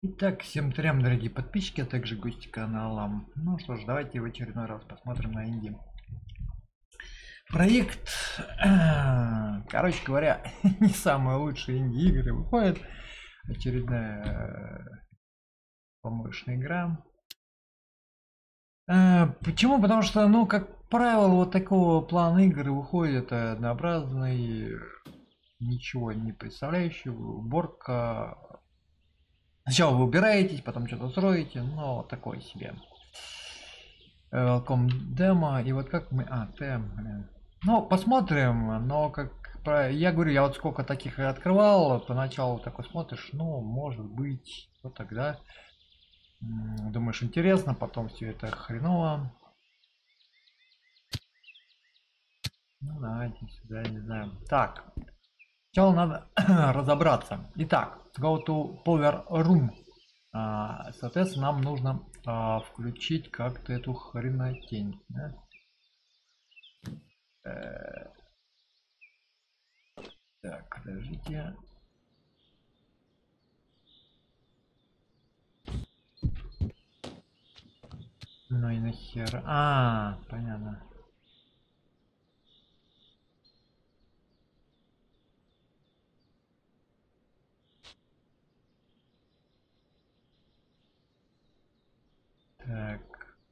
Итак, всем трем, дорогие подписчики, а также гости канала. Ну что ж, давайте в очередной раз посмотрим на инди. Проект, короче говоря, не самые лучшие инди-игры выходят. Очередная помощная игра. Почему? Потому что, ну, как правило, вот такого плана игры выходит однообразный, ничего не представляющий, уборка. Сначала вы убираетесь, потом что-то строите, но такое себе. Welcome демо, и вот как мы... блин. Ну, посмотрим, но как... Я говорю, я вот сколько таких и открывал, поначалу такой смотришь, ну, может быть, вот тогда думаешь, интересно, потом все это хреново. Ну, давайте сюда, не знаю. Так, сначала надо разобраться. Итак, go to power room. Соответственно, нам нужно включить как-то эту хренотень. Да? Так, подождите. Ну и нахер. Понятно. Так.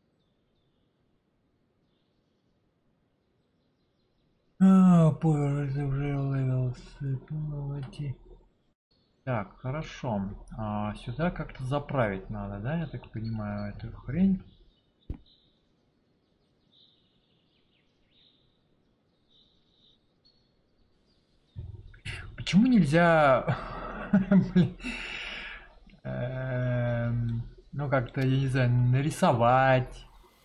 Power уже levels. Так, хорошо. Сюда как-то заправить надо, да? Я так понимаю, эту хрень. Почему нельзя... Ну, как-то, я не знаю, нарисовать.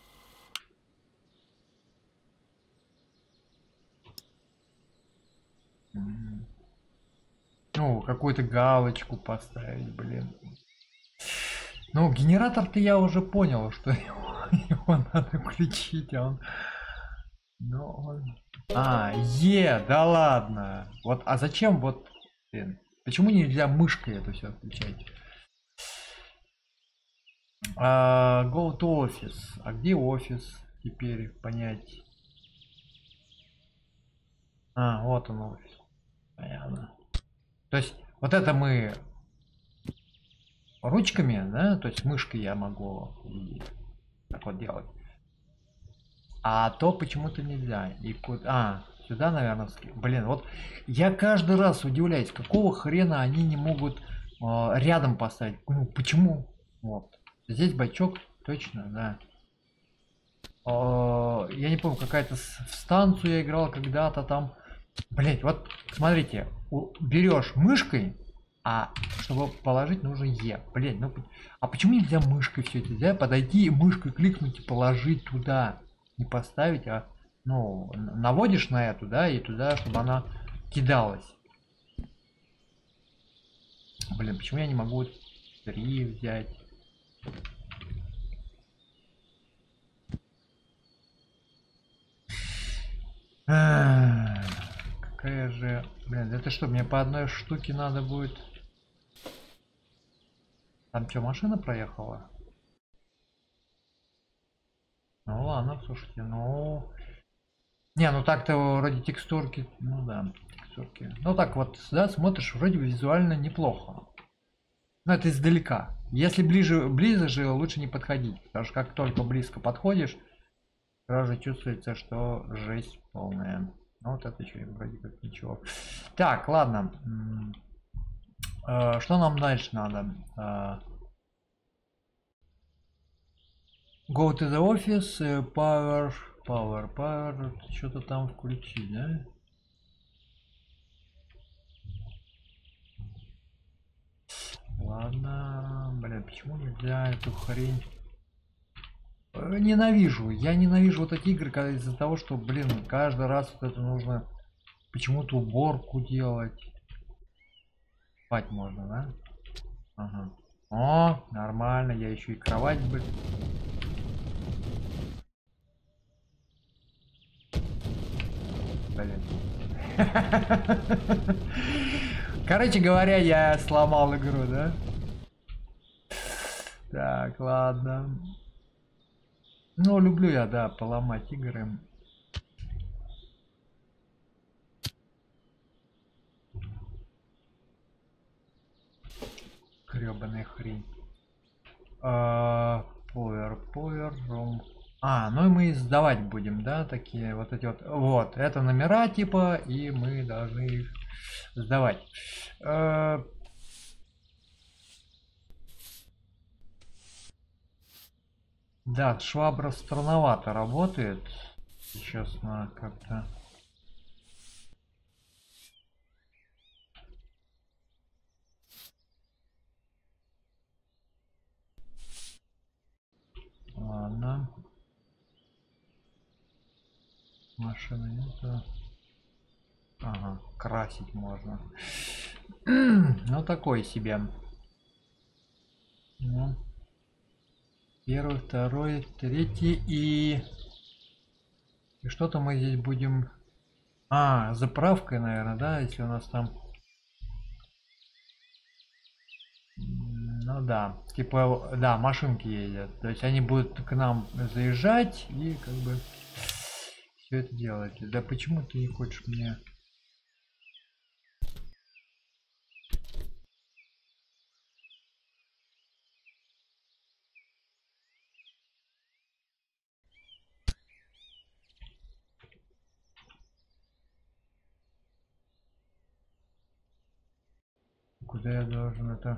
Ну, какую-то галочку поставить, блин. Ну, генератор-то я уже понял, что его надо включить, а он... Ну, он... да ладно. Вот, а зачем вот... Блин, почему нельзя мышкой это все включать? Go to office. А где офис? Теперь понять. Вот он офис. Понятно. То есть, вот это мы ручками, да? То есть мышкой я могу так вот делать. А то почему-то нельзя. И куда? Сюда, наверное, блин, вот я каждый раз удивляюсь, какого хрена они не могут рядом поставить. Ну, почему? Вот. Здесь бачок, точно, да. Я не помню, какая-то в станцию я играл когда-то там. Блять, вот смотрите, берешь мышкой, а чтобы положить нужно Е. Блять, ну а почему нельзя мышкой все это взять, подойти и мышкой кликнуть и положить туда? Не поставить, а ну наводишь на эту, да, и туда, чтобы она кидалась. Блин, почему я не могу 3 взять? Какая же... Блин, это что, мне по одной штуке надо будет... Там что, машина проехала? Ну ладно, слушайте, ну... Не, ну так-то вроде текстурки... Ну да, текстурки. Ну так вот, да, смотришь, вроде бы визуально неплохо. Но это издалека. Если ближе лучше не подходить. Потому что как только близко подходишь, сразу чувствуется, что жесть полная. Ну вот это еще вроде как ничего. Так, ладно. Что нам дальше надо? Go to the office, power, что-то там включить, да? Ладно, блин, почему нельзя эту хрень? Ненавижу, я ненавижу вот эти игры, когда из-за того, что, блин, каждый раз вот это нужно почему-то уборку делать. Спать можно, да? Ага. О, нормально, я еще и кровать бы. Блин. Короче говоря, я сломал игру, да? Так, ладно. Ну, люблю я, да, поломать игры. Гребаная хрень. Повер, ром. Ну и мы сдавать будем, да, такие вот эти вот. Вот, это номера типа, и мы должны их сдавать. Да, швабра странновато работает. Честно, как-то. Ладно. Машина нету. Ага, красить можно. Ну, такой себе. Ну, первый, второй, третий и что-то мы здесь будем... заправкой, наверное, да, если у нас там... Ну да, типа, да, машинки ездят. То есть они будут к нам заезжать и как бы все это делать. Да почему ты не хочешь мне... Куда я должен это...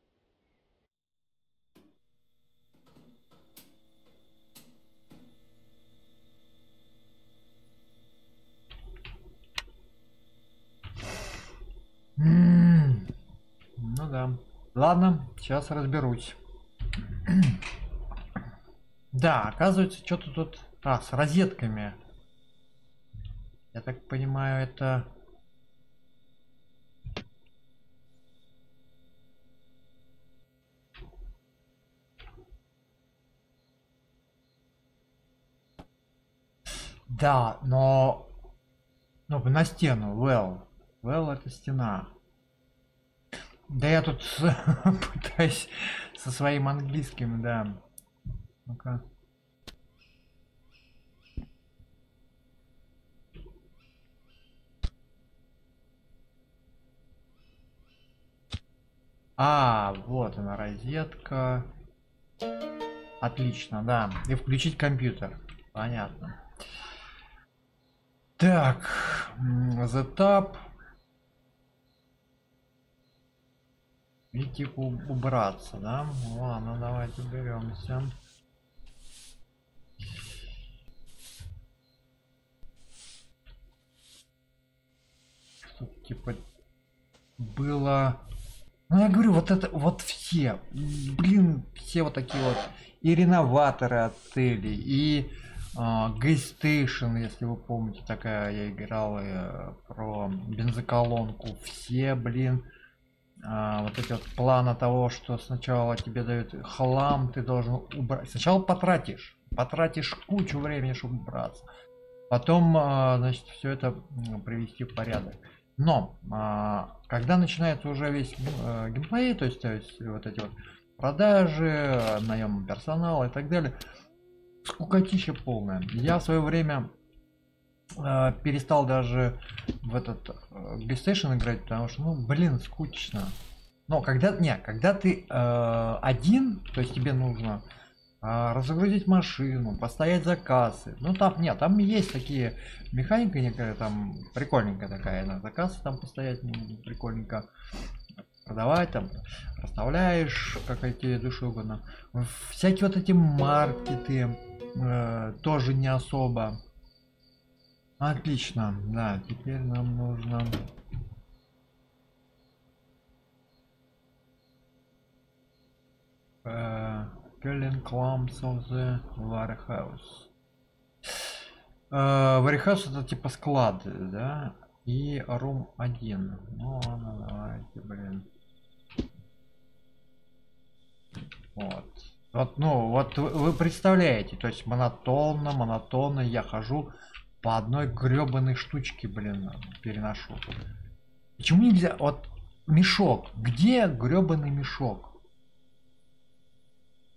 Ну да. Ладно, сейчас разберусь. Да, оказывается, что-то тут... с розетками. Я так понимаю, это... Да, но... Ну, на стену, well. Well, это стена. Да я тут пытаюсь со своим английским, да. Ну-ка. Вот она, розетка. Отлично, да. И включить компьютер. Понятно. Так, the tab. И типа убраться, да? Ладно, давайте беремся. Чтобы типа было... Ну я говорю, вот это вот все, блин, все вот такие вот и реноваторы отелей, и Гейстейшн, если вы помните, такая я играл про бензоколонку. Все, блин, вот эти вот планы того, что сначала тебе дают хлам, ты должен убрать. Сначала потратишь кучу времени, чтобы убраться. Потом, значит, все это привести в порядок. Но когда начинается уже весь геймплей, то есть вот эти вот продажи, наем персонала и так далее, скукотища полная. Я в свое время перестал даже в этот PlayStation играть, потому что, ну, блин, скучно. Но когда ты один, то есть тебе нужно разгрузить машину, постоять за кассой. Ну там нет, там есть такие механика некая, там прикольненькая такая, на за кассой там постоять прикольненько, продавать там, расставляешь, как эти души угодно. Всякие вот эти маркеты тоже не особо. Отлично, да, теперь нам нужно... Killing clumps of the warehouse. Warehouse это типа склад, да? И room 1. Ну ладно, давайте, блин. Вот. Вот, ну, вот вы представляете, то есть монотонно я хожу по одной гребаной штучке, блин, переношу. Почему нельзя? Вот мешок. Где гребаный мешок?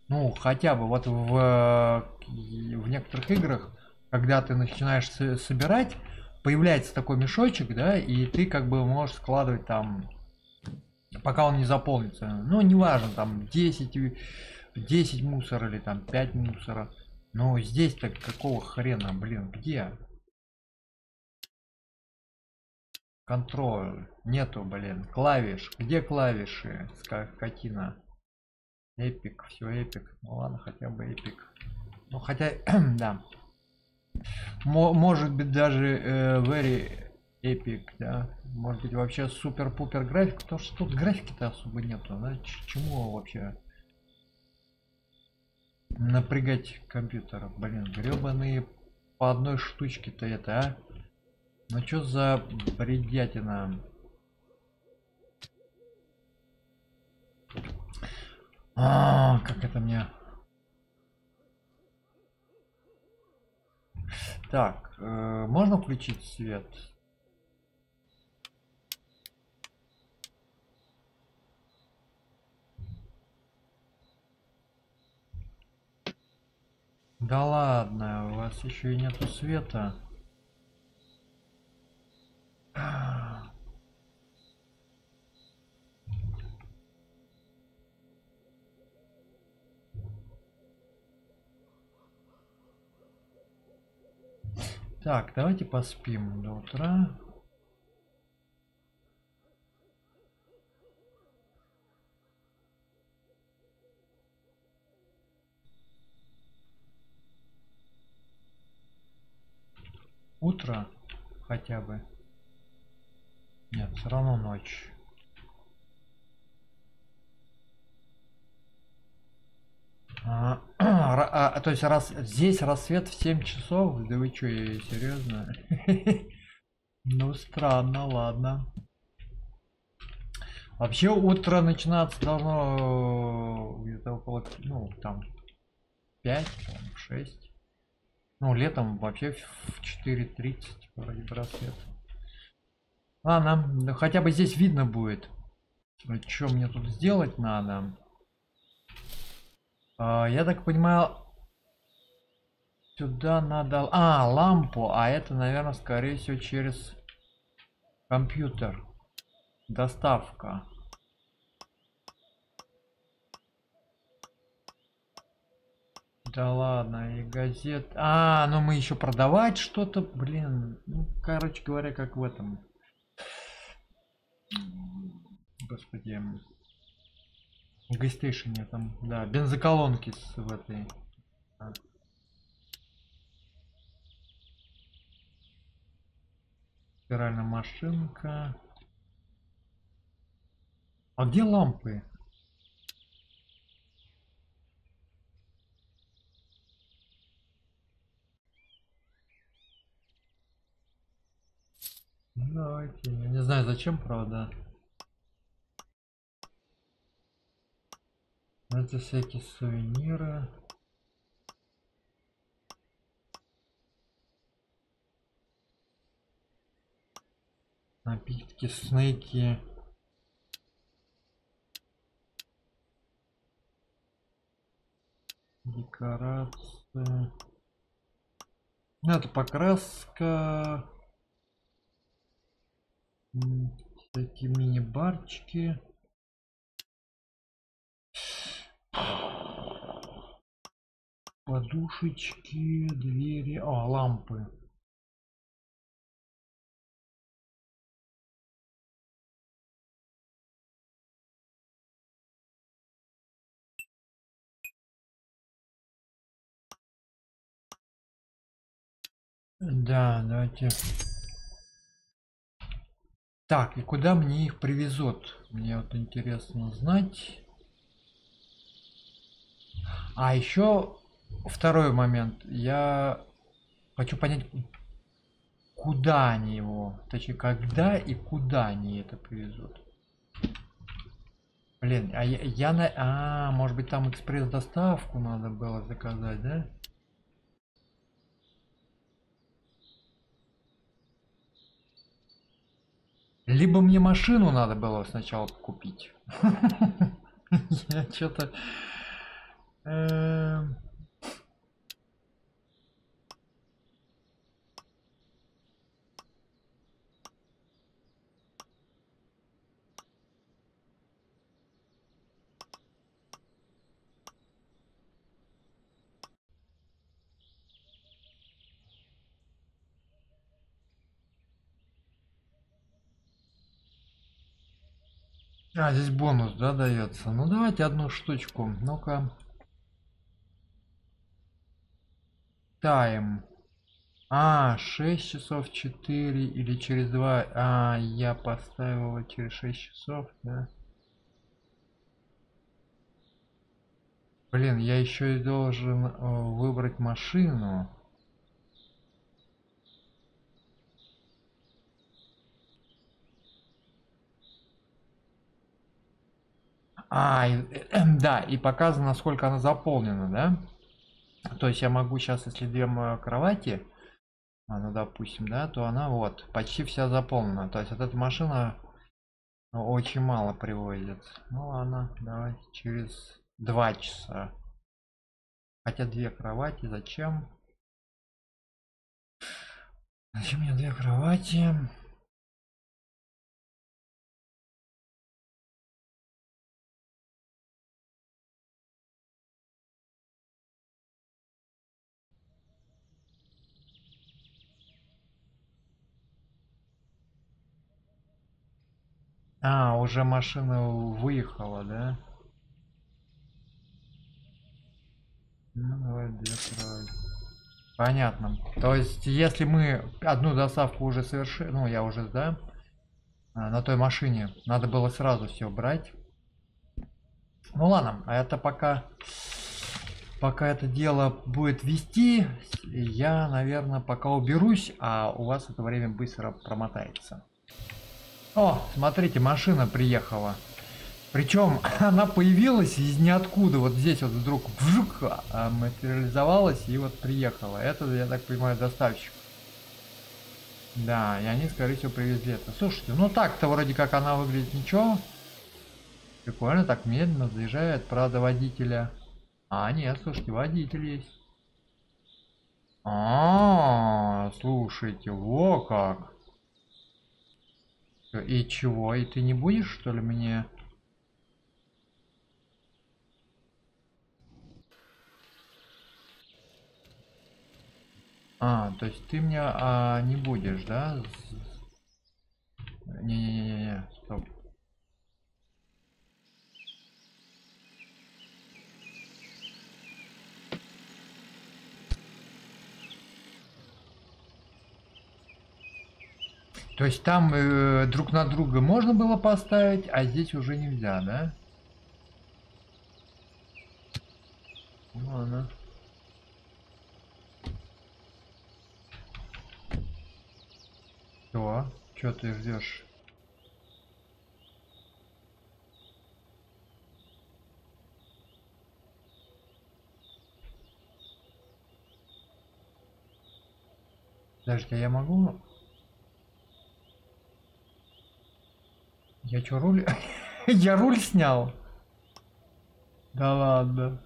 Ну, хотя бы вот в некоторых играх, когда ты начинаешь собирать, появляется такой мешочек, да, и ты как бы можешь складывать там, пока он не заполнится. Ну, неважно, там 10 мусора или там 5 мусора. Но здесь-то какого хрена, блин, где? Контроль. Нету, блин. Клавиш. Где клавиши? Скотина. Эпик. Все эпик. Ну ладно, хотя бы эпик. Ну хотя, да. Может быть даже very epic, да. Может быть вообще супер-пупер график. Потому что тут графики-то особо нету, да. Чему вообще напрягать компьютер? Блин, гребаные по одной штучке-то это, а? Ну чё за бредятина? Как это мне? Так, можно включить свет? Да ладно, у вас еще и нету света. Так, давайте поспим до утра. Утро хотя бы. Нет, все равно ночь. То есть раз здесь рассвет в 7 часов? Да вы что, серьезно? Ну странно, ладно. Вообще утро начинаться должно где-то около, ну там 5, 6. Ну летом вообще в 4:30 вроде бы рассвет. Ладно, ну, хотя бы здесь видно будет. Что мне тут сделать надо? Я так понимаю, сюда надо... лампу. А это, наверное, скорее всего, через компьютер. Доставка. Да ладно, и газет. Ну мы еще продавать что-то, блин. Ну, короче говоря, как в этом. Господи. В гейстейшене там, да, бензоколонки в этой. а, Стиральная машинка. А где лампы? Ну, давайте. Я не знаю зачем, правда. Это всякие сувениры. Напитки, снеки. Декорация. Ну, это покраска. Всякие мини-барчики. Подушечки, двери. Лампы. Да, давайте. Так, и куда мне их привезут? Мне вот интересно знать. А еще второй момент. Я хочу понять, куда они его, точнее, когда и куда они это привезут. Блин, может быть там экспресс-доставку надо было заказать, да? Либо мне машину надо было сначала купить. Я что-то Эм. А, здесь бонус, да, дается. Ну давайте одну штучку. Ну-ка. Тайм. А, 6 часов 4 или через 2. А, я поставил его через 6 часов, да. Блин, я еще и должен выбрать машину. А, да, и показано, насколько она заполнена, да? То есть я могу сейчас, если две кровати, ну допустим, да, то она вот почти вся заполнена. То есть вот эта машина очень мало привозит. Ну ладно, давай через 2 часа. Хотя две кровати, зачем? Зачем мне две кровати? А, уже машина выехала, да? Ну, давай две кровати. Понятно. То есть, если мы одну доставку уже совершили, ну, я уже, да, на той машине, надо было сразу все брать. Ну ладно, а это пока это дело будет вести, я, наверное, пока уберусь, а у вас это время быстро промотается. О, смотрите, машина приехала. Причем она появилась из ниоткуда, вот здесь вот вдруг вжук, материализовалась и вот приехала. Это, я так понимаю, доставщик. Да, и они, скорее всего, привезли это. Слушайте, ну так-то вроде как она выглядит ничего. Прикольно, так медленно заезжает, правда, водителя. А, нет, слушайте, водитель есть. Слушайте, во как. И чего? И ты не будешь, что ли, мне... То есть ты мне не будешь, да? Не-не-не-не, стоп. То есть там друг на друга можно было поставить, а здесь уже нельзя, да? Ну, ладно. Что? Что ты ждешь? Подожди, а я могу? Я что, руль? Я руль снял? Да ладно.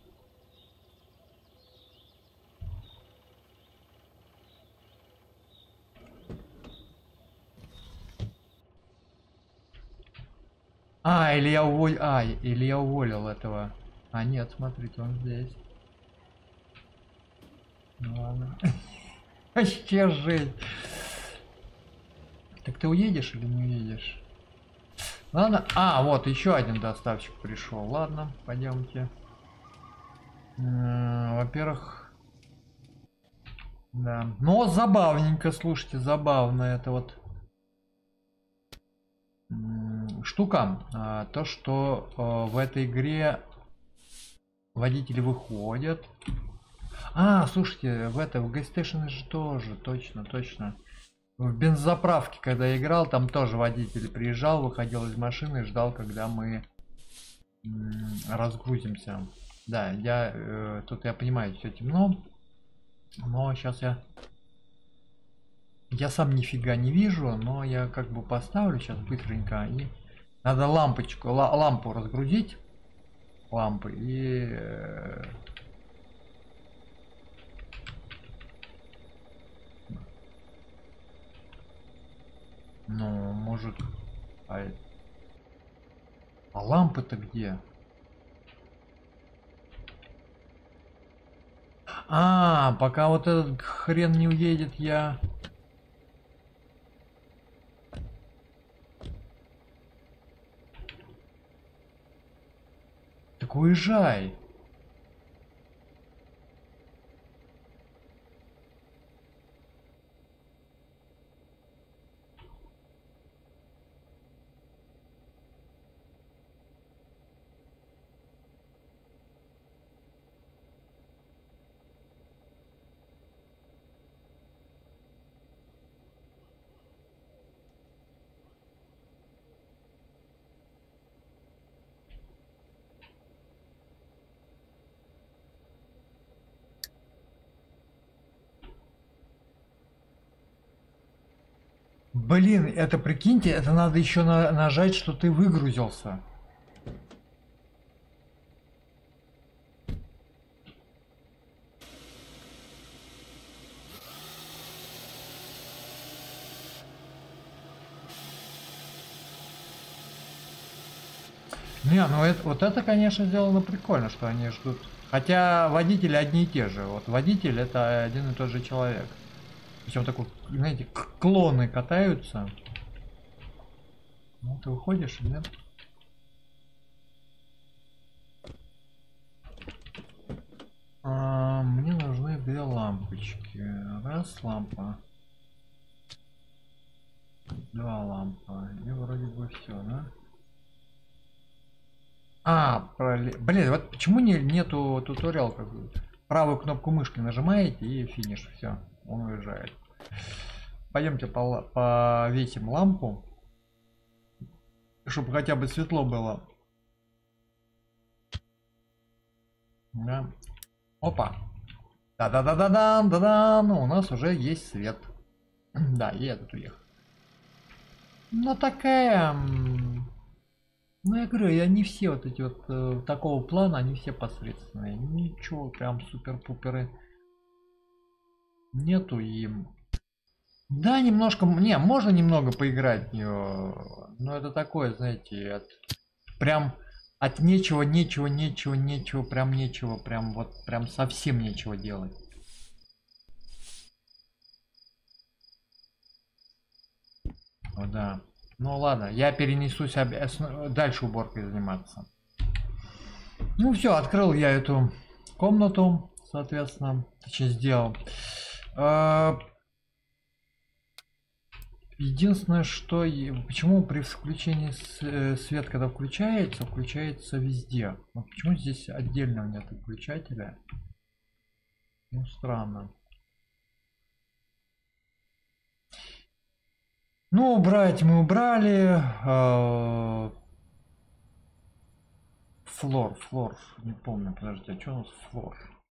или я уволил этого. А, нет, смотрите, он здесь. Ну ладно. Вообще жесть. Так ты уедешь или не уедешь? Ладно. А, вот еще один доставщик пришел. Ладно, пойдемте. Во-первых, да. Но забавненько, слушайте, забавно это вот штука. То, что в этой игре водители выходят. Слушайте, в GameStation же тоже, точно, точно. В бензозаправке, когда я играл, там тоже водитель приезжал, выходил из машины и ждал, когда мы разгрузимся. Да, тут я понимаю, все темно, но сейчас я сам нифига не вижу, но я как бы поставлю сейчас быстренько и надо лампу разгрузить, лампы и Ну, может... А, а лампы-то где? А, пока вот этот хрен не уедет, я... Так уезжай. Блин, это прикиньте, это надо еще нажать, что ты выгрузился. Не, ну это, вот это, конечно, сделано прикольно, что они ждут. Хотя водители одни и те же. Вот водитель это один и тот же человек. Причем такой, знаете, клоны катаются. Ну, ты выходишь, нет? Мне нужны две лампочки. Раз лампа. Два лампа. И вроде бы все, да? Блин, вот почему нету туториал какой? Правую кнопку мышки нажимаете и финиш. Все, он уезжает. Пойдемте повесим лампу, чтобы хотя бы светло было. Да. Опа. Да-да-да-да-да-да-да. Ну, у нас уже есть свет. Да, и этот уехал. Ну, такая... Ну, я говорю, и они все вот эти вот такого плана, они все посредственные. Ничего, прям супер-пуперы нету им. Да, немножко, не, можно немного поиграть в нее, но это такое, знаете, прям от нечего, прям нечего, прям вот, прям совсем нечего делать. О, да. Ну ладно, я перенесусь дальше уборкой заниматься. Ну все, открыл я эту комнату, соответственно, точнее сделал. Единственное, что почему при включении свет, когда включается, включается везде. Вот почему здесь отдельно нет выключателя? Ну, странно. Ну, убрать мы убрали. Флор, не помню, подожди, а что у нас флор?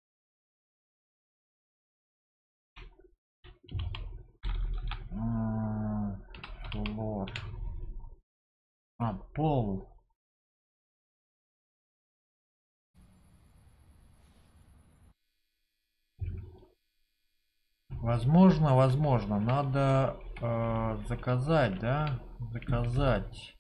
Флор. Пол. Возможно, надо заказать, да? Заказать.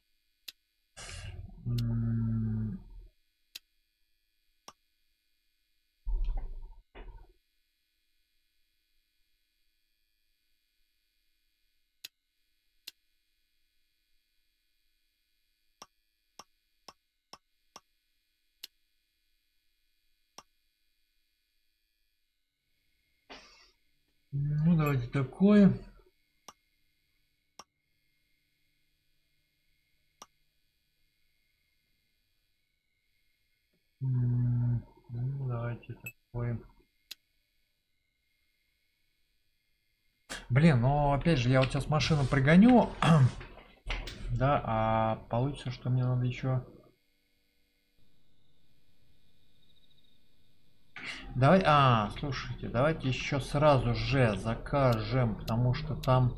Ну, давайте такой. Ну, давайте такой. Блин, но опять же, я вот сейчас машину пригоню. Да, а получится, что мне надо еще... Давай, слушайте, давайте еще сразу же закажем, потому что там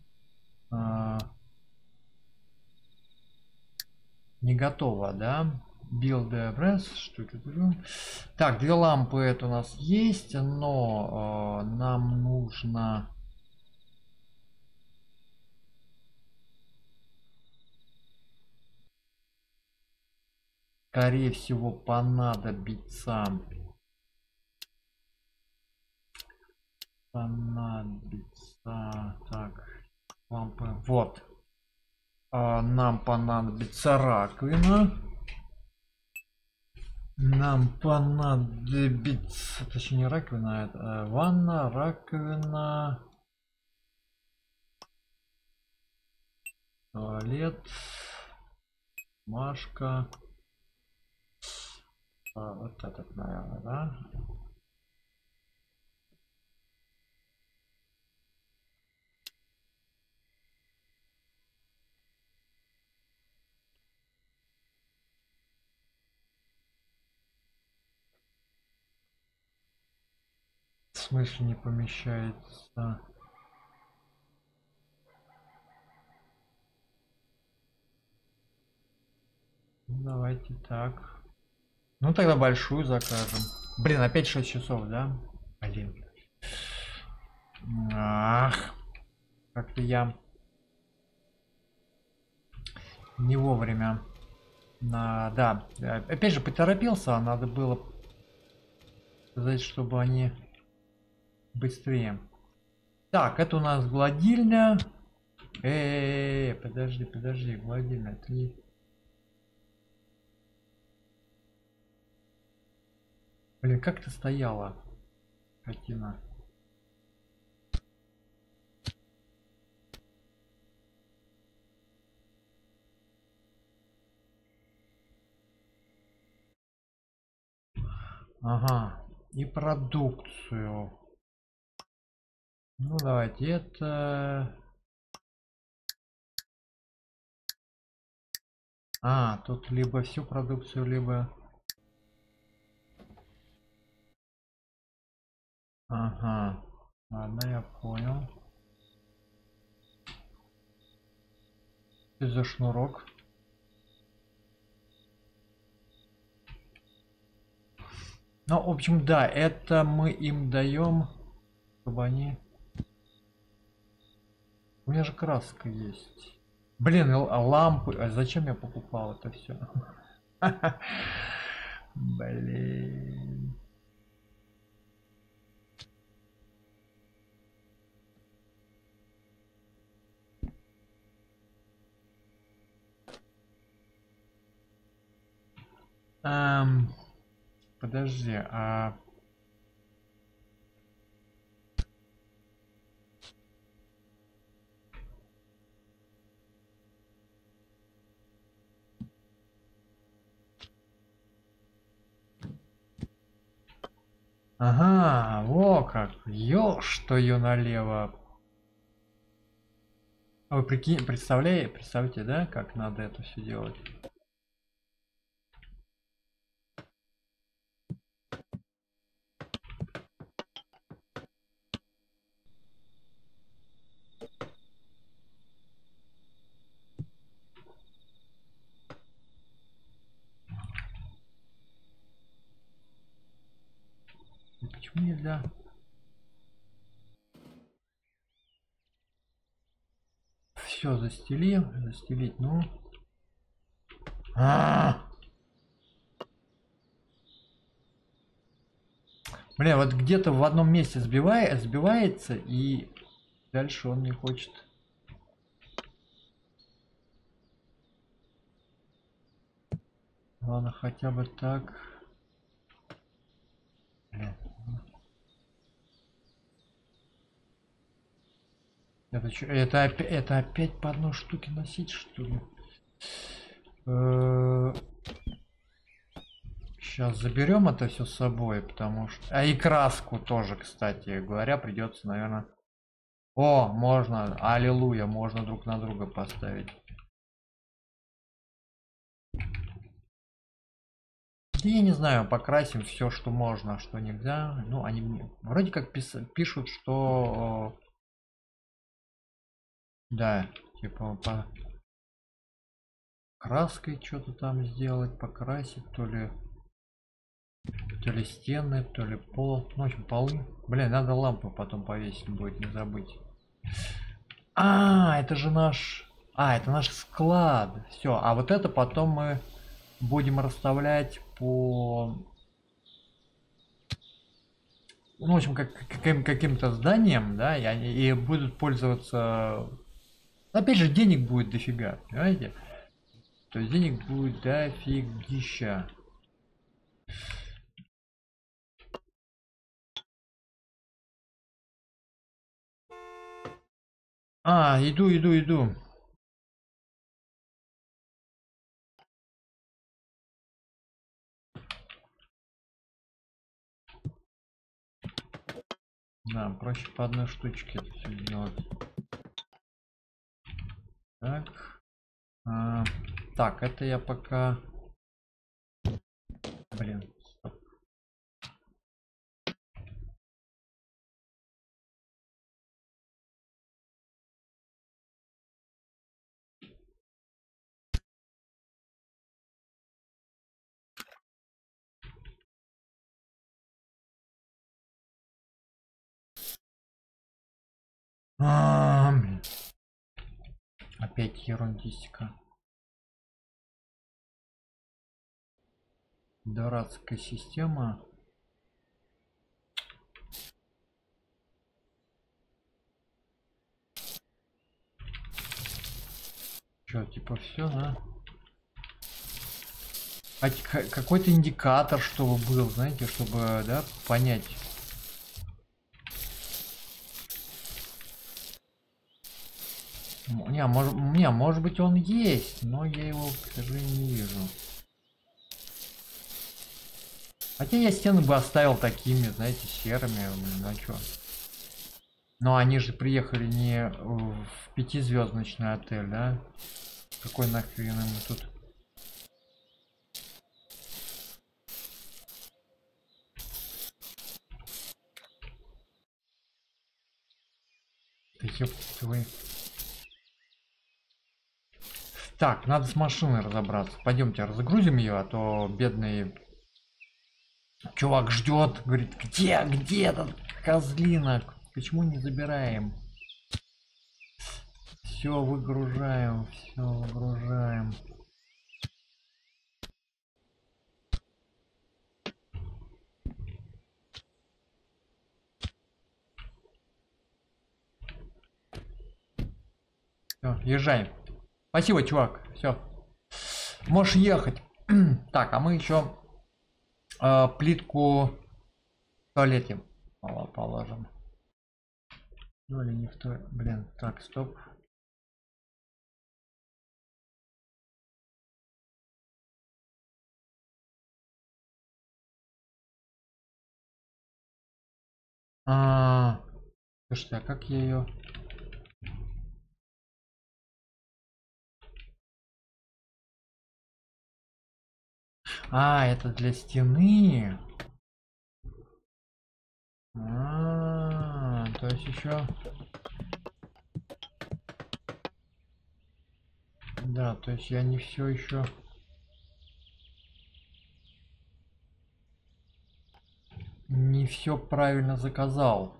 не готово, да? Build address, что это? Так, две лампы это у нас есть, но нам нужно... скорее всего, понадобится. Так, лампы. Вот. Нам понадобится раковина. Нам понадобится, точнее, не раковина, это ванна, раковина, туалет, Машка. Вот этот, наверное, да? В смысле не помещается? Ну, давайте так. Ну тогда большую закажем. Блин, опять 6 часов, да? Блин. Ах. Как-то я не вовремя. Да. Опять же поторопился, а надо было сказать, чтобы они быстрее. Так, это у нас гладильня. Подожди, гладильня. Это не... Блин, как ты стояла, скотина? Ага, и продукцию. Ну давайте это... Тут либо всю продукцию, либо... Ага, ладно, я понял. Что за шнурок? Ну, в общем, да, это мы им даем, чтобы они... У меня же краска есть. Блин, лампы. А зачем я покупал это все? Блин. Подожди, Ага, во как. Что ее налево. Вы представьте, да, как надо это все делать? И почему нельзя? Все застелить, ну. Бля, вот где-то в одном месте сбивается, и дальше он не хочет. Ладно, хотя бы так. Бля. Это что? Это опять по одной штуке носить, что ли? Сейчас заберем это все с собой, потому что... и краску тоже, кстати говоря, придется, наверное... О, можно, аллилуйя, можно друг на друга поставить. Я не знаю, покрасим все, что можно, а что нельзя. Ну, они вроде как пишут, что... Да, типа по краской что-то там сделать, покрасить, то ли стены, то ли пол. Ну, в общем, полы. Блин, надо лампу потом повесить будет, не забыть. Это же наш... это наш склад. Все, а вот это потом мы будем расставлять по, ну, в общем, каким-то зданием, да, и будут пользоваться. Опять же, денег будет дофига, понимаете? То есть денег будет дофигища. Иду. Да, проще по одной штучке это все сделать. Так. Так, это я пока... Блин. Стоп. Блин. Опять ерундистика. Дурацкая система. Чё, типа все, да? Какой-то индикатор, чтобы был, знаете, чтобы, да, понять. Может быть он есть, но я его, к сожалению, не вижу. Хотя я стены бы оставил такими, знаете, серыми, ну а чё? Но они же приехали не в пятизвездочный отель, да? Какой нахрен им тут? Да ёп твою. Так, надо с машиной разобраться. Пойдемте разгрузим ее, а то бедный чувак ждет, говорит, где этот козлина? Почему не забираем? Все выгружаем, все выгружаем. Все, езжаем. Спасибо, чувак. Все. Можешь ехать. Так, а мы еще плитку в туалете положим. Ну или не в то. Блин, так, стоп. Слушайте, а как я ее... Это для стены. То есть еще... Да, то есть я не все еще... Не все правильно заказал.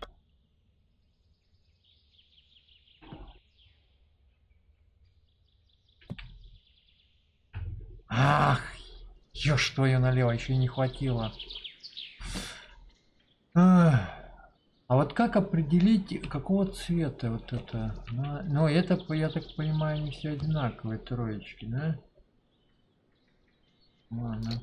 Ах, ё-ж твою налево, еще и не хватило. А вот как определить, какого цвета вот это? Ну, это, я так понимаю, не все одинаковые троечки, да? Ладно.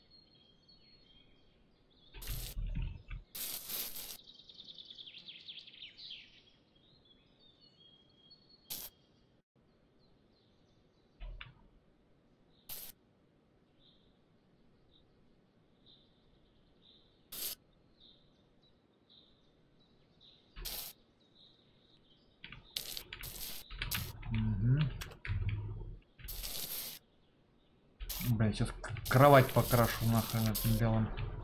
Угу. Блин, сейчас кровать покрашу нахрен этим белым.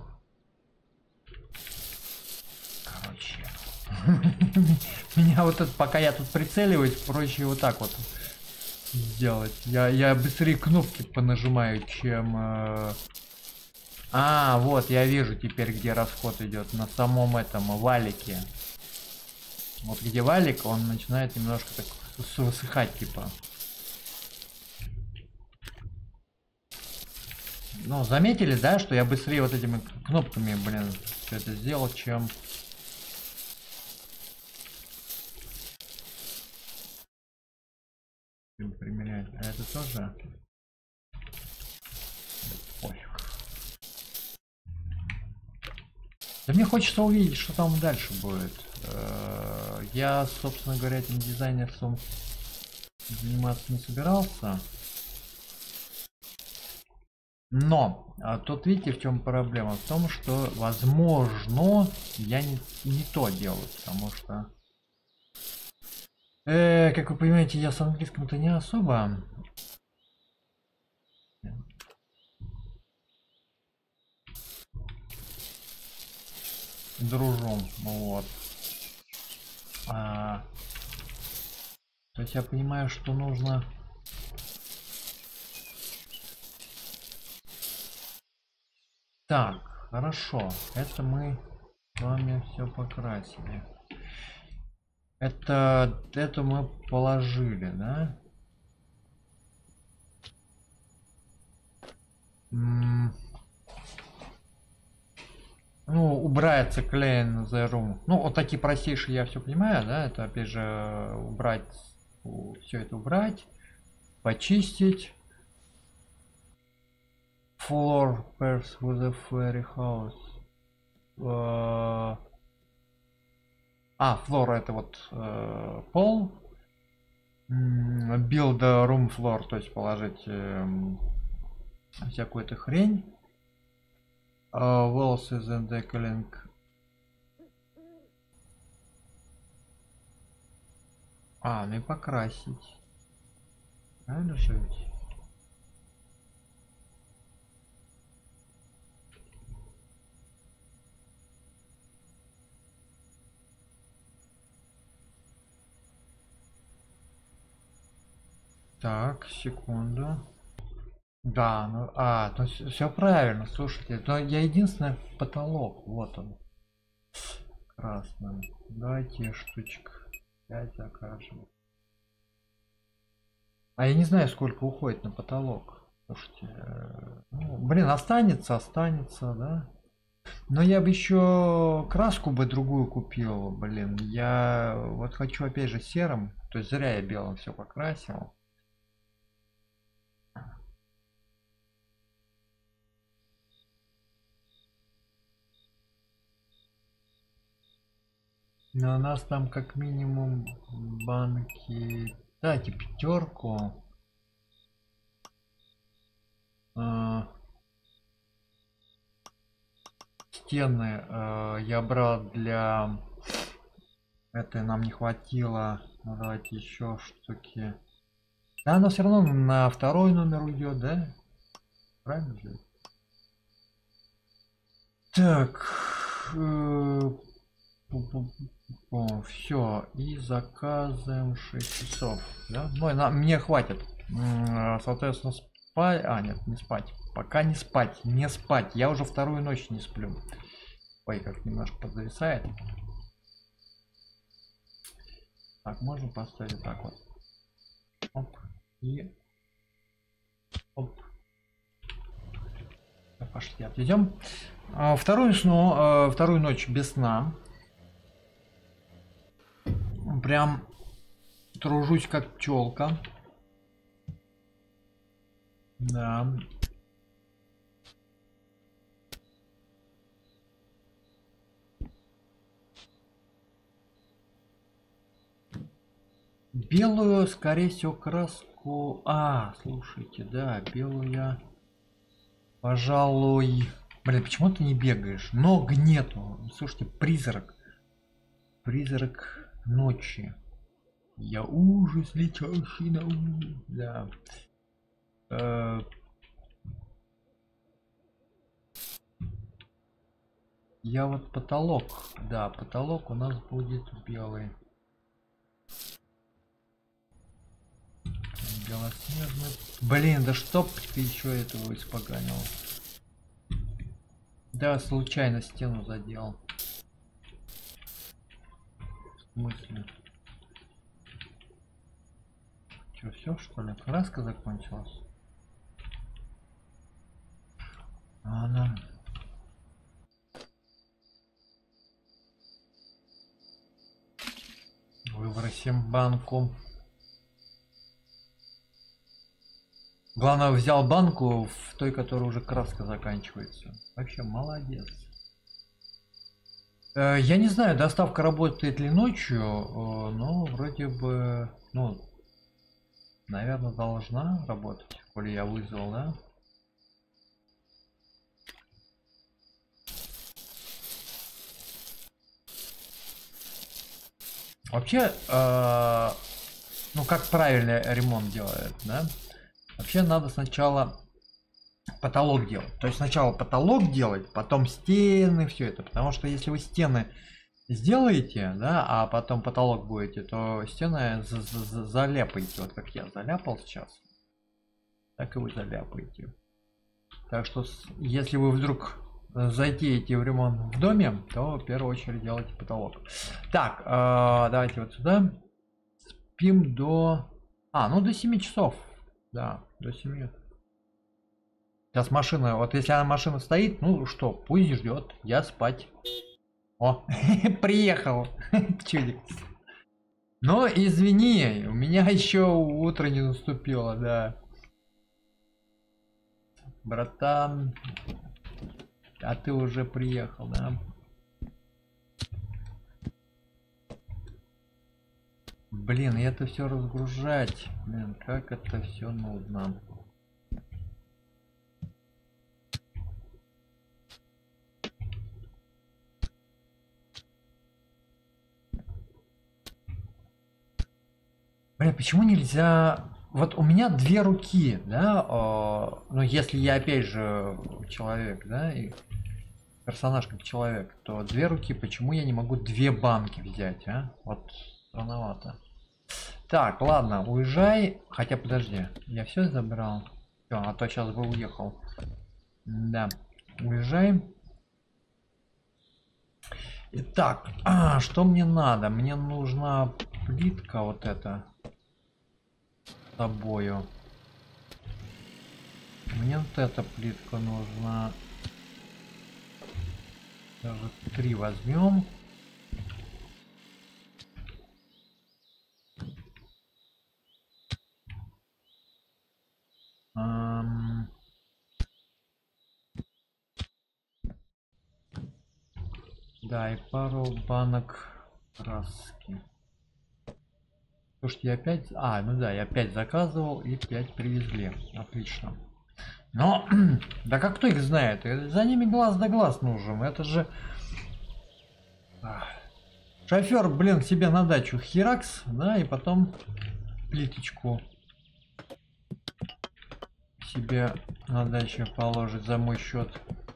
Короче. Меня вот это, пока я тут прицеливаюсь, проще вот так вот сделать. Я быстрее кнопки понажимаю, чем... вот, я вижу теперь, где расход идет. На самом этом валике. Вот где валик, он начинает немножко так высыхать, типа. Ну, заметили, да, что я быстрее вот этими кнопками, блин, все это сделал, чем... Примерять. А это тоже? Пофиг. Да мне хочется увидеть, что там дальше будет. Я, собственно говоря, этим дизайнерством заниматься не собирался. Но тут видите, в чем проблема? В том, что, возможно, я не то делаю, потому что, как вы понимаете, я с английским-то не особо дружу. Вот. То есть я понимаю, что нужно... Так, хорошо. Это мы с вами все покрасили. Это мы положили, да? Ну, убрать clean the room. Ну, вот такие простейшие, я все понимаю, да? Это, опять же, убрать, все это убрать, почистить. Floor pairs with a fairy house. Floor это вот пол. Build a room floor, то есть положить всякую-то хрень. Walls is in decaling. Ну и покрасить. Правильно же ведь? Так, секунду. Да, ну, то есть все правильно, слушайте. Но я единственное потолок, вот он, красным. Давайте штучек 5 окажем. Я не знаю, сколько уходит на потолок. Слушайте, ну, блин, останется, да? Но я бы еще краску бы другую купил, блин. Я вот хочу опять же серым, то есть зря я белым все покрасил. Но у нас там как минимум банки. Дайте пятерку. Стены я брал для этой, нам не хватило. Ну, давайте еще штуки. Да, но все равно на второй номер уйдет, да? Правильно же? Так. Все. И заказываем 6 часов. Да? Ну, мне хватит. Соответственно, спать. Нет, не спать. Пока не спать. Не спать. Я уже вторую ночь не сплю. Ой, как немножко подзависает. Так, можно поставить так вот. Оп. И... Оп. Пошли, отведем. Вторую ночь без сна. Прям тружусь как пчелка. Да. Белую, скорее всего, краску. Слушайте, да, белую я, пожалуй. Блин, почему ты не бегаешь? Ног нету. Слушайте, призрак. Призрак ночи. Я ужас, летящий на ум. Да. Я вот потолок. Да, потолок у нас будет белый. Белоснежный. Блин, да чтоб ты еще этого испоганил. Да, случайно стену задел. В смысле? Че, все что ли? Краска закончилась? Бросим банку. Главное, взял банку в той, которой уже краска заканчивается. Вообще молодец. Я не знаю, доставка работает ли ночью, но вроде бы, ну, наверное, должна работать, коли я вызвал, да? Вообще, ну как правильно ремонт делает, да? Вообще надо сначала потолок делать. То есть сначала потолок делать, потом стены, все это. Потому что если вы стены сделаете, да, а потом потолок будете, то стены заляпаете. Вот как я заляпал сейчас, так и вы заляпаете. Так что если вы вдруг затеете в ремонт в доме, то в первую очередь делайте потолок. Так, давайте вот сюда. Спим до... ну до 7 часов. Да, до 7. Сейчас машина, вот если она машина стоит, ну что, пусть ждет, я спать. О, приехал, чудик. Но извини, у меня еще утро не наступило, да. Братан, а ты уже приехал, да? Блин, и это все разгружать. Блин, как это все нудно. Блин, почему нельзя... Вот у меня две руки, да, но если я опять же человек, да, и персонаж как человек, то две руки, почему я не могу две банки взять, а? Вот странновато. Так, ладно, уезжай. Хотя подожди, я все забрал. Всё, а то сейчас бы уехал. Да, уезжай. Итак, что мне надо? Мне нужна плитка вот эта с тобою. Мне вот эта плитка нужна. Даже 3 возьмем. Да, и пару банок краски. Слушайте, я опять... ну да, я опять заказывал и 5 привезли. Отлично. Но, да как кто их знает? За ними глаз да глаз нужен. Это же... Шофер, блин, себе на дачу херакс, да, и потом плиточку себе на даче положит за мой счет.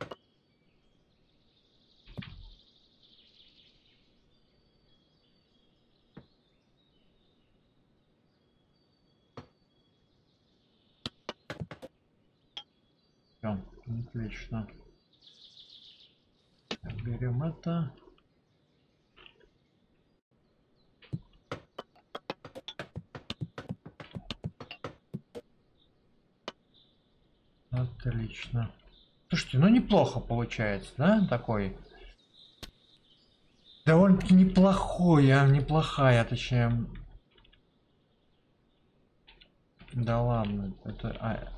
Все, отлично. Берем это. Отлично. Слушайте, ну неплохо получается, да, такой. Довольно-таки неплохая, точнее. Да ладно, это...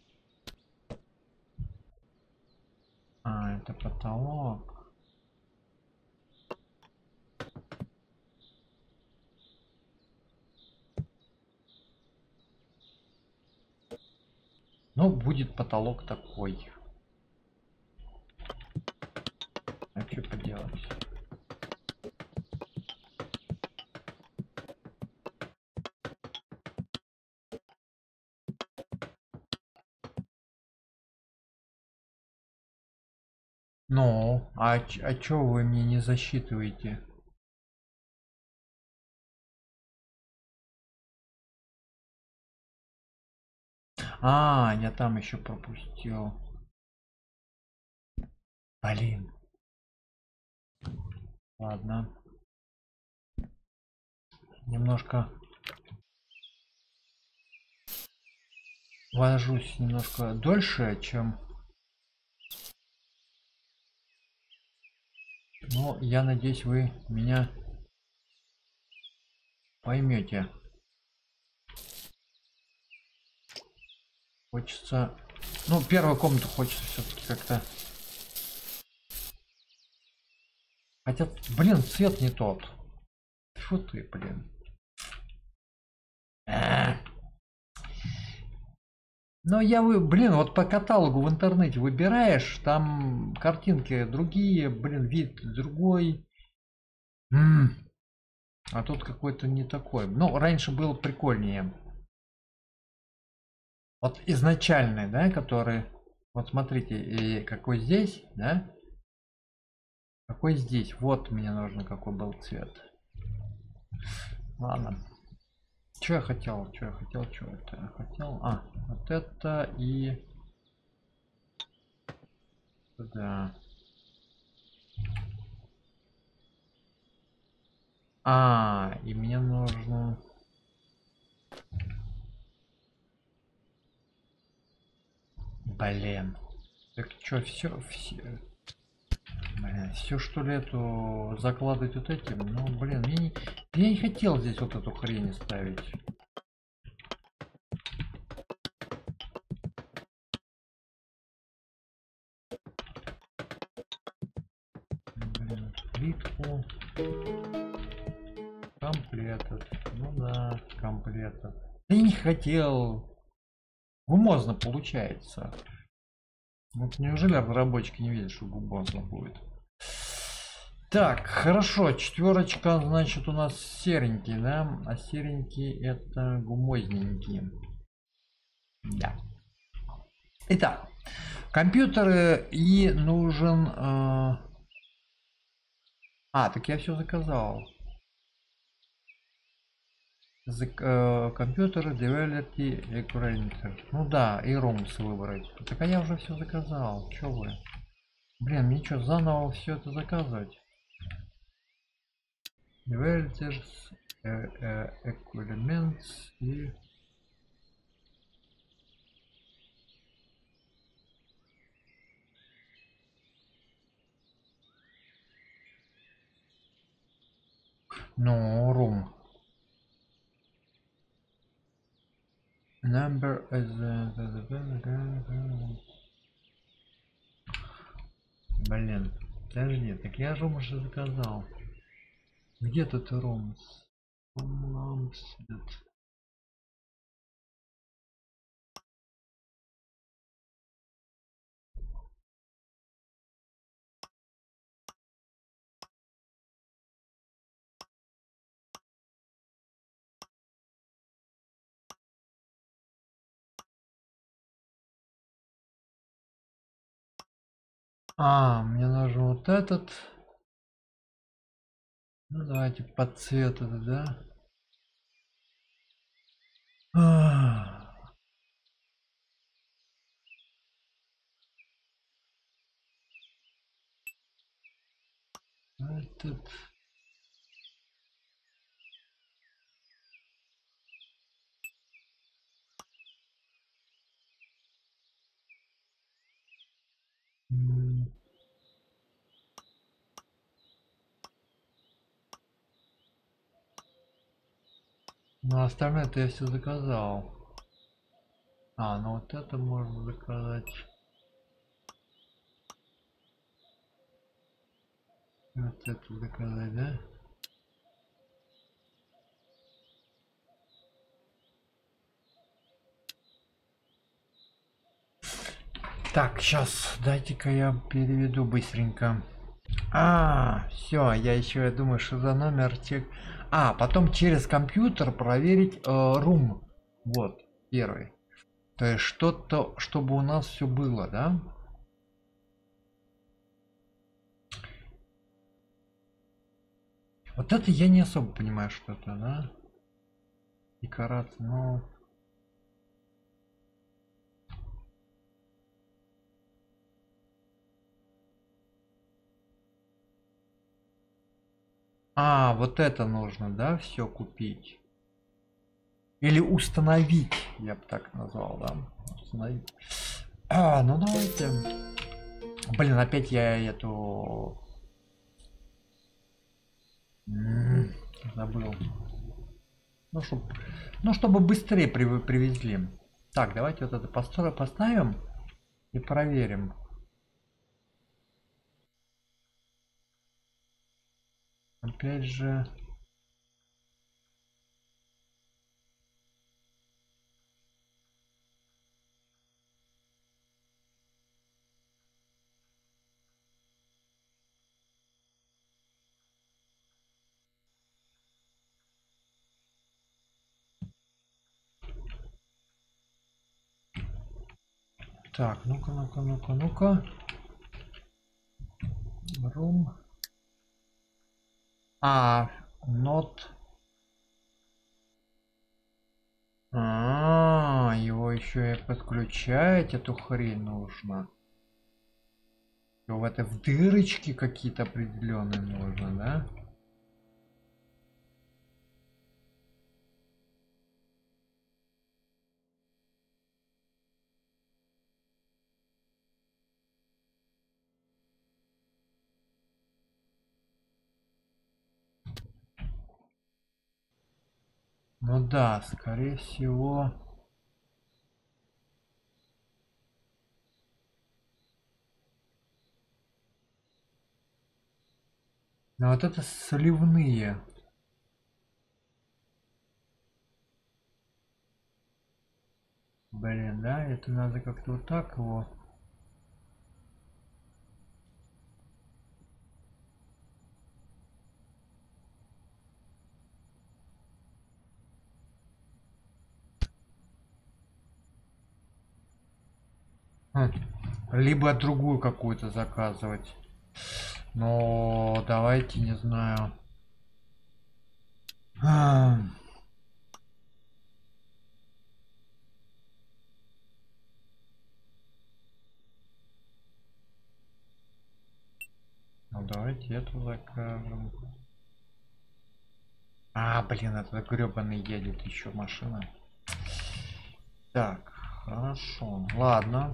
это потолок. Ну, будет потолок такой. А что поделать? Ну, чё вы мне не засчитываете? Я там еще пропустил. Блин. Ладно. Немножко вожусь немножко дольше, чем... Ну, я надеюсь, вы меня поймете. Хочется... Ну, первую комнату хочется все-таки как-то... Хотя, блин, цвет не тот. Фу ты, блин. Но блин, вот по каталогу в интернете выбираешь, там картинки другие, блин, вид другой. А тут какой-то не такой. Ну, раньше было прикольнее. Вот изначальный, да, который... Вот смотрите, и какой здесь, да? Какой здесь. Вот мне нужно, какой был цвет. Ладно. Что я хотел? Что это я хотел? А, вот это и... Да. И мне нужно... Блин. Так что, все... Блин, все что ли эту закладывать вот этим? Ну, блин, я не хотел здесь вот эту хрень ставить. Блин, плитку. Комплект. Ну да, комплект. Я не хотел. Гумозно получается. Вот неужели разработчики не видят, что гумозно будет? Так, хорошо, четверочка, значит, у нас серенький, да? А серенький это гумозненький. Да. Итак, компьютеры и нужен... так я все заказал. Компьютеры, Development, Equalizer. Ну да, и Rooms выбрать. Так я уже все заказал. Че вы? Блин, мне что, заново все это заказывать? Developers, Equipments и... Ну, Room. Number is... Блин, подожди, так я же уже заказал. Где тут Rooms? Мне нужен вот этот. Ну давайте под цвет это, да? Этот. Ну остальное-то я все заказал. Ну вот это можно заказать. Вот это заказать, да? Так, сейчас дайте-ка я переведу быстренько. Все, я думаю, что за номер тех. Потом через компьютер проверить room. Вот, первый. То есть что-то, чтобы у нас все было, да? Вот это я не особо понимаю, что это, да? Декорация, ну... Вот это нужно, да, все купить? Или установить, я бы так назвал, да? Установить. Ну давайте. Блин, опять я эту... Забыл. Ну, чтобы быстрее привезли. Так, давайте вот это поставим и проверим. Опять же... Так, ну-ка, ну-ка, ну-ка, ну-ка. Room. Not. Его еще и подключать, эту хрень нужно. В этой в дырочки какие-то определенные нужно, да? Ну да, скорее всего. Но вот это сливные. Блин, да, это надо как-то вот так его. Либо другую какую-то заказывать. Но давайте, не знаю. Ну давайте эту закажем. Блин, это гребаный едет еще машина. Так, хорошо. Ладно.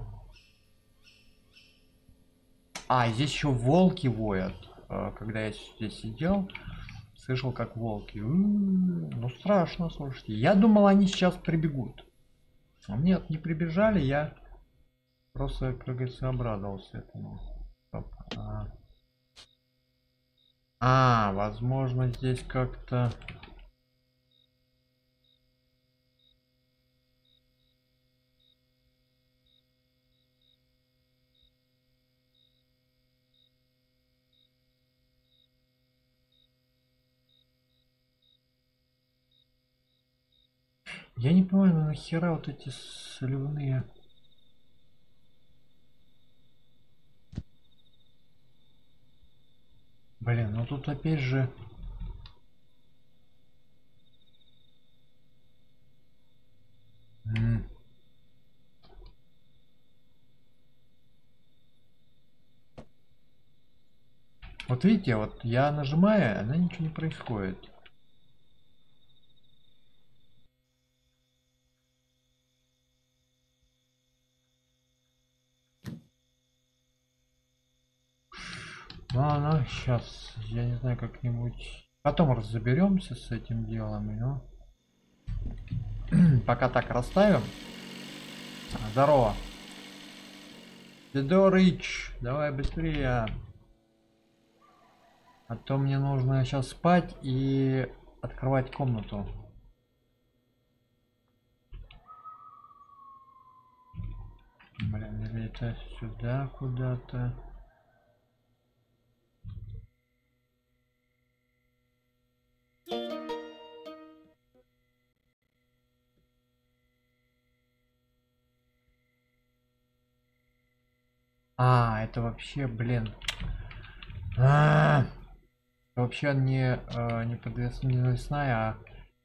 Здесь еще волки воют. Когда я здесь сидел, слышал, как волки. Ну страшно, слушайте. Я думал, они сейчас прибегут. А нет, не прибежали, я просто, как говорится, обрадовался этому. Стоп. Возможно, здесь как-то... Я не понимаю, нахера вот эти сливные... Блин, ну тут опять же... Вот видите, вот я нажимаю, она ничего не происходит. Ладно, сейчас, я не знаю, как-нибудь... Потом разберемся с этим делом, но... Пока так расставим. Здорово. Федорыч, давай быстрее. А то мне нужно сейчас спать и открывать комнату. Блин, или это сюда куда-то? Это вообще, блин. Вообще не подвесная,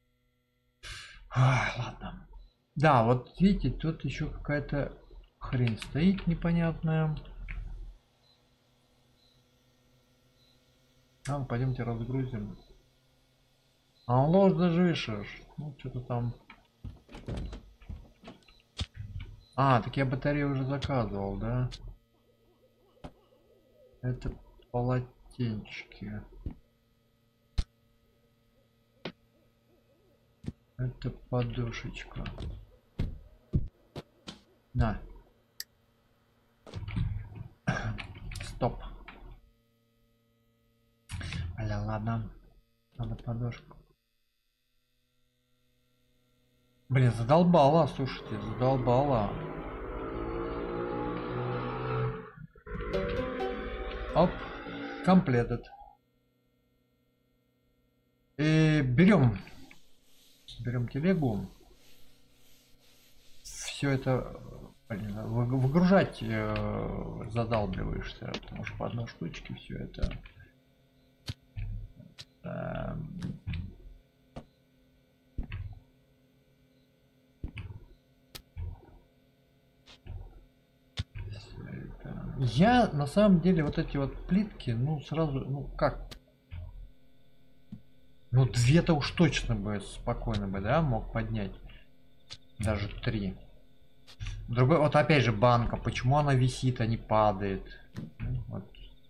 ладно. Да, вот видите, тут еще какая-то хрень стоит непонятная. Пойдемте разгрузим. Он ложь даже вешаешь. Ну, что-то там. Так я батарею уже заказывал, да? Это полотенчики. Это подушечка. На. Стоп. Аля, ладно. Надо подушку. Блин, задолбала, слушайте, задолбала. Оп, комплектед. И берем телегу. Все это, блин, выгружать задалбливаешься, потому что по одной штучке все это. Я на самом деле вот эти вот плитки, ну сразу, ну как, ну две-то уж точно бы спокойно бы, да, мог поднять, даже 3. Другой, вот опять же банка, почему она висит, а не падает? Вот.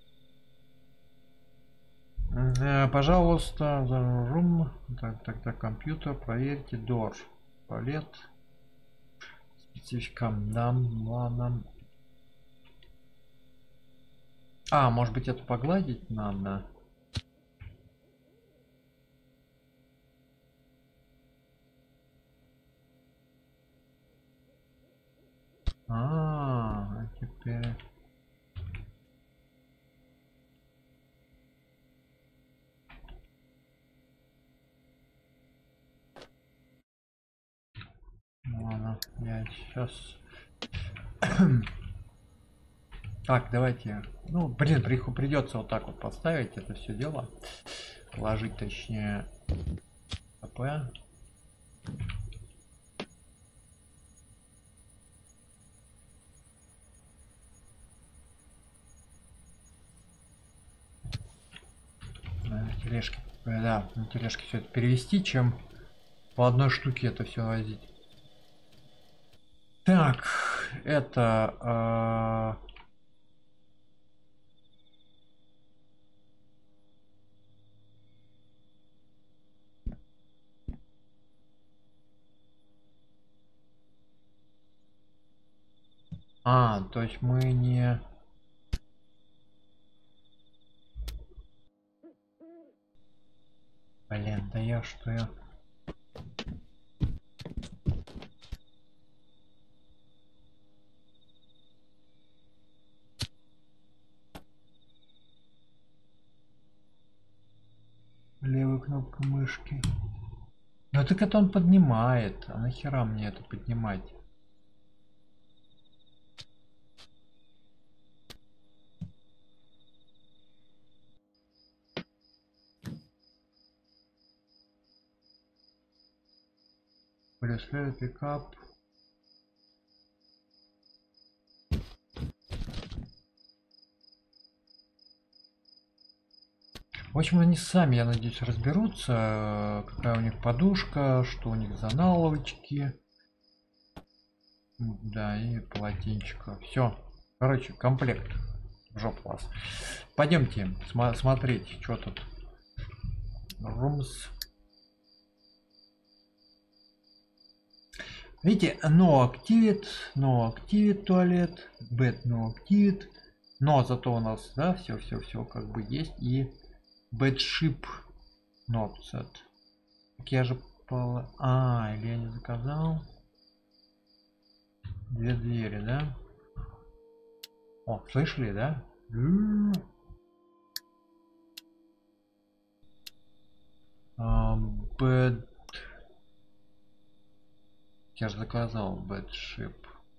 Пожалуйста, рум, так, компьютер, проверьте, door, палет, специфика, нам, ладно. А, может быть, это погладить надо? А теперь... Ладно, я сейчас... Так, давайте... Ну, блин, придется вот так вот поставить это все дело. Ложить, точнее, АП. На тележке. Да, на тележке все это перевести, чем по одной штуке это все возить. Так, это... то есть мы не... Блин, да я что я... Левая кнопка мышки. Ну так это он поднимает. А нахера мне это поднимать? Браслет, пикап. В общем, они сами, я надеюсь, разберутся, какая у них подушка, что у них за наловочки. Да, и полотенчика. Все. Короче, комплект. В жопу вас. Пойдемте смотреть, что тут. Rooms. Видите, no activate туалет, bed no activate. Но зато у нас, да, все как бы есть. И bedship not set. Так я же или я не заказал. 2 двери, да? О, слышали, да? Bed. Я же заказал bedship.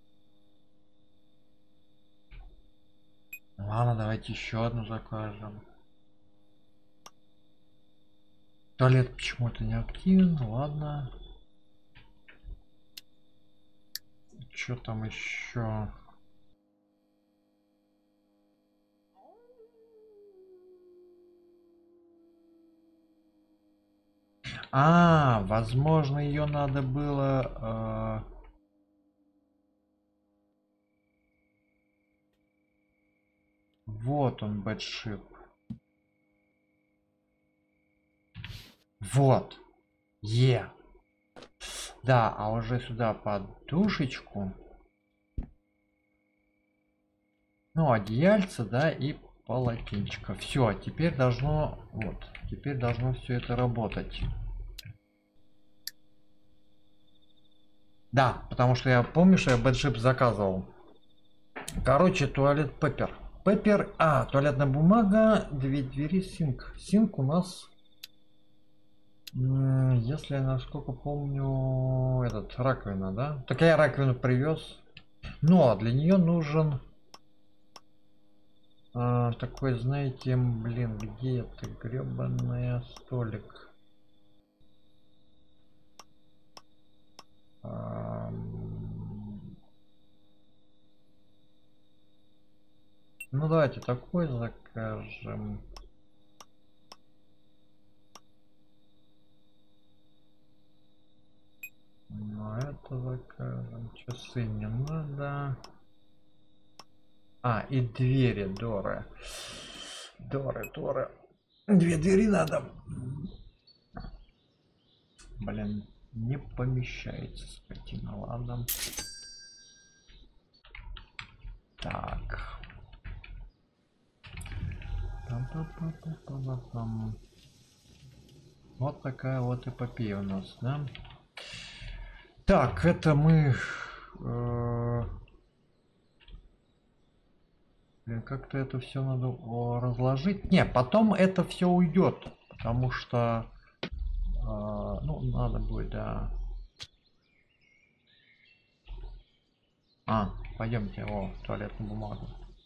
Ладно, давайте еще одну закажем. Туалет почему-то не активен, ладно. Что там еще? Возможно, ее надо было... Вот он, бэдшип. Вот. Да, а уже сюда подушечку. Ну, одеяльце, да, и полотенчика. Все, теперь должно, вот, теперь должно все это работать. Да, потому что я помню, что я бэдшип заказывал. Короче, туалет Пеппер. Пеппер, туалетная бумага, 2 двери, синк. Синк у нас, если я насколько помню, этот, раковина, да? Так я раковину привез. Но для нее нужен такой, знаете, блин, где это гребаный столик? Ну давайте такой закажем. Ну это закажем. Часы не надо. И двери, Доры. Доры. 2 двери надо. Блин, не помещается, скотина, ладно. Так. Пам-пам-пам-пам-пам-пам. Вот такая вот эпопея у нас, да? Так, это мы... как-то это все надо разложить. Не, потом это все уйдет, потому что... ну, надо будет, да. Пойдемте, туалетную бумагу.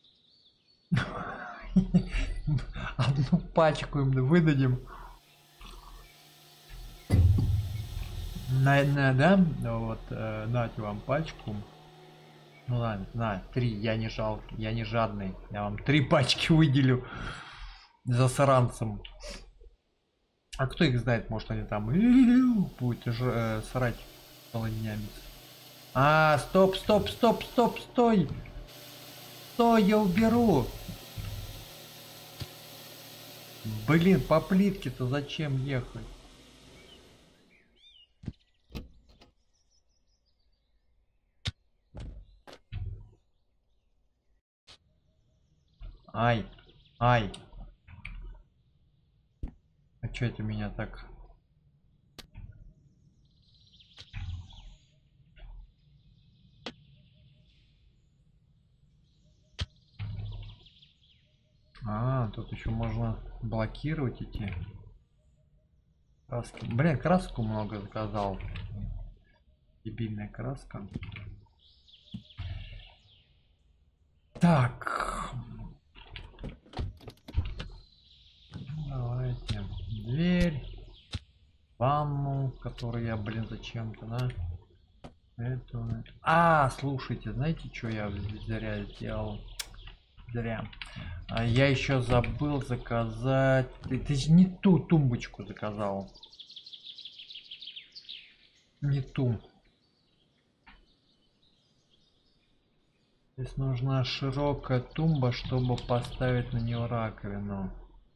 Одну пачку им выдадим. Да? Вот, дать вам пачку. Ну ладно, на, 3, я не жалкий, я не жадный. Я вам 3 пачки выделю засранцам. А кто их знает, может они там будет срать полынями. Стоп, стой! Стой, я уберу! Блин, по плитке-то зачем ехать? Ай. А чё это меня так... Тут еще можно блокировать эти краски. Блин, краску много заказал. Дебильная краска. Так. Давайте. Дверь. Ванну, которую я, блин, зачем-то, да? Это... слушайте, знаете, что я зря сделал? Зря. Я еще забыл заказать. Ты же не ту тумбочку заказал. Не ту. Здесь нужна широкая тумба, чтобы поставить на нее раковину.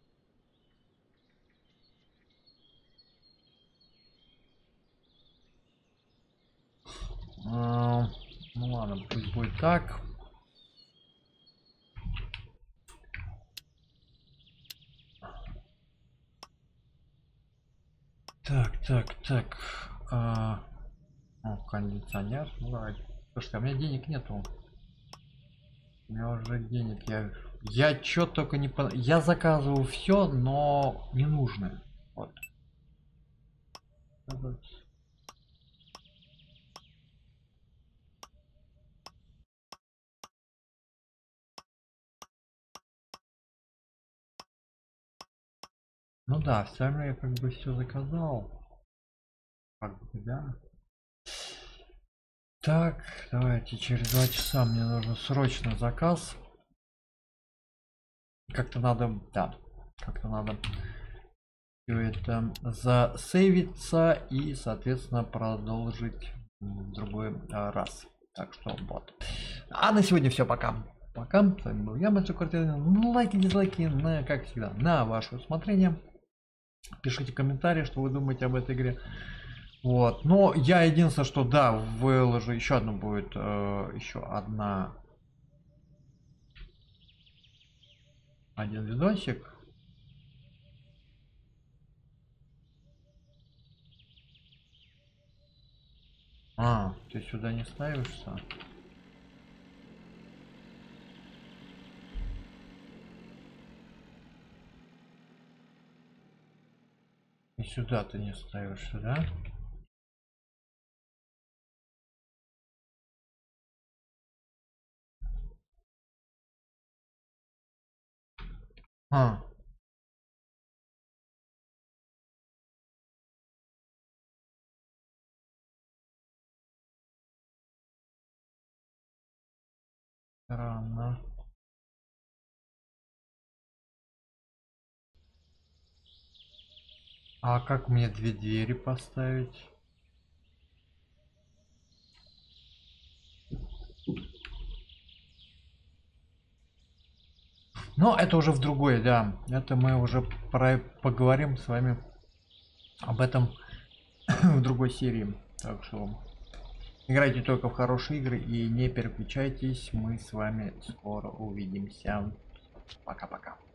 Ну ладно, пусть будет так. Так. Кондиционер. Слушайте, у меня денег нету. У меня уже денег. Я чё только не... Я заказываю все, но не нужно. Вот. Ну да, все равно я как бы все заказал. Как бы, да. Так, давайте через 2 часа мне нужен срочно заказ. Как-то надо, да, как-то надо все это засейвиться и, соответственно, продолжить в другой раз. Так что вот. На сегодня все, пока. Пока. С вами был я, Мальчик Квартирный. Лайки, дизлайки, как всегда, на ваше усмотрение. Пишите комментарии, что вы думаете об этой игре. Вот. Но я единственное, что да, выложу еще одну будет, еще один видосик. Ты сюда не ставишься? И сюда ты не ставишься, да? А, странно. А как мне две двери поставить? Но это уже в другой, да. Это мы уже поговорим с вами об этом в другой серии. Так что играйте только в хорошие игры и не переключайтесь. Мы с вами скоро увидимся. Пока-пока.